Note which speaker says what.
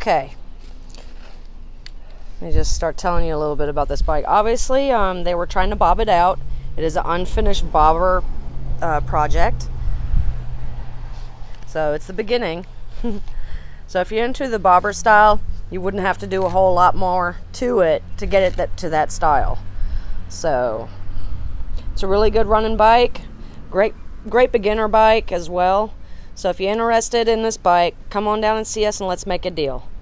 Speaker 1: Okay. Let me just start telling you a little bit about this bike. Obviously, they were trying to bob it out. It is an unfinished bobber project. So it's the beginning. So if you're into the bobber style, you wouldn't have to do a whole lot more to it to get it to that style. So it's a really good running bike. Great beginner bike as well. So if you're interested in this bike, come on down and see us and let's make a deal.